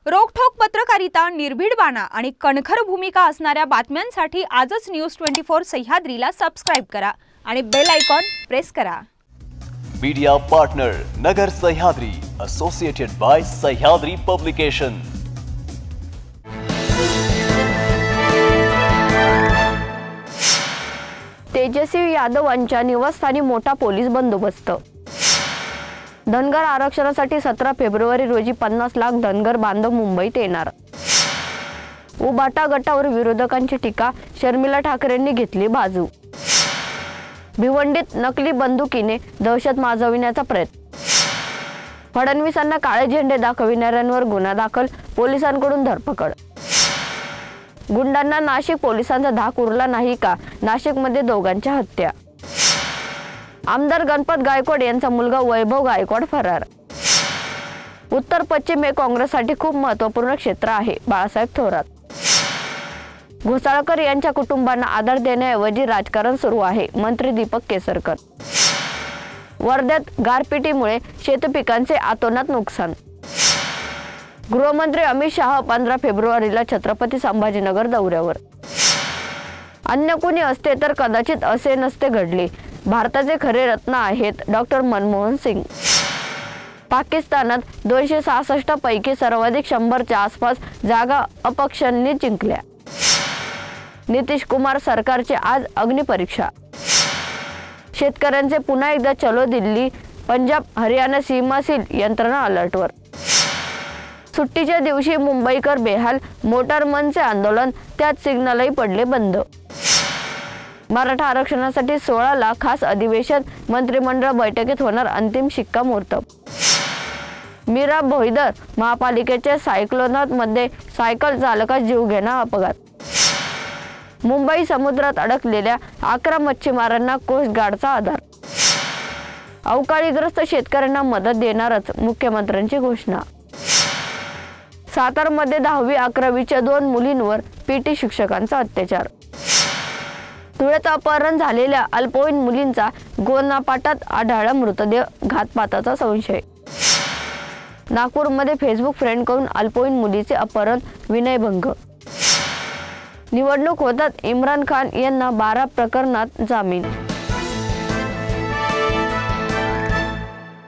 रोखठोक पत्रकारिता, निर्भीड बाणा आणि कणखर भूमिका असणाऱ्या बातम्यांसाठी आजच न्यूज 24 सह्याद्रीला सबस्क्राइब करा आणि बेल आयकॉन प्रेस करा। Media partner Nagar Sahyadri, associated by Sahyadri publication. Tejashwi यादवांच्या निवासस्थानी मोठा पोलीस बंदोबस्त। धनगर आरक्षणासाठी 17 फेब्रुवारी रोजी 50 लाख धनगर बांधव मुंबईत येणार। उबाटा गटावर विरोधकांची टीका, शर्मिला ठाकरेंनी घेतली बाजू। भिवंडीत नकली बंदुकीने दहशत माजविण्याचा प्रयत्न। फडणवीसांना काळे झेंडे दाखविणाऱ्यांवर गुन्हा दाखल, पोलिसांकडून धरपकड। गुंडांना नाशिक पोलिसांचा धाक उरला नाही का? नाशिकमध्ये दोघांच्या हत्या। आमदार गणपत गायकवाड यांचा मुलगा वैभव गायकवाड फरार। उत्तर पश्चिम हे काँग्रेससाठी खूप महत्त्वपूर्ण क्षेत्र आहे, बाळासाहेब थोरात। घोसाळकर यांच्या कुटुंबांना आधार देण्याऐवजी राजकारण सुरू आहे, मंत्री दीपक केसरकर। वर्ध्यात गारपिटीमुळे शेतपिकांचे अतोनात नुकसान। गृहमंत्री अमित शाह 15 फेब्रुवारीला छत्रपती संभाजीनगर दौऱ्यावर। अन्य कुणी असते तर कदाचित असे नसते घडले, भारताचे खरे रत्न आहेत डॉक्टर मनमोहन सिंग। पाकिस्तानात 266 पैकी सर्वाधिक 100च्या आसपास जागा अपक्षांनी जिंकल्या। नितीश कुमार सरकारची आज अग्निपरीक्षा। शेतकऱ्यांचे पुन्हा एकदा चलो दिल्ली, पंजाब हरियाणा सीमा सील यंत्रणा अलर्टवर। सुट्टीच्या दिवशी मुंबईकर बेहाल, मोटारमनचे आंदोलन, त्यात सिग्नलही पडले बंद। मराठा आरक्षणासाठी 16 लाख खास अधिवेशन, मंत्रिमंडळ बैठकीत होणार अंतिम शिक्कामोर्तब। मीरा भोईदर महापालिकेच्या सायक्लोनामध्ये सायकल चालकास जीवघेणा अपघात। मुंबई समुद्रात अडकलेल्या 11 मच्छीमारांना कोस्ट गार्डचा आधार। अवकाळीग्रस्त शेतकऱ्यांना मदत देणारच, मुख्यमंत्र्यांची घोषणा। सातारमध्ये 10वी 11वीच्या 2 मुलींवर पीटी शिक्षकांचा अत्याचार। धुळ्यात अपहरण झालेल्या अल्पवयीन मुलींचा गोनापाटात आढळला मृतदेह, घातपाताचा संशय। नागपूरमध्ये फेसबुक फ्रेंड करून अल्पवयीन मुलीचे अपहरण, विनयभंग। निवडणूक होतात इम्रान खान यांना 12 प्रकरणात जामीन।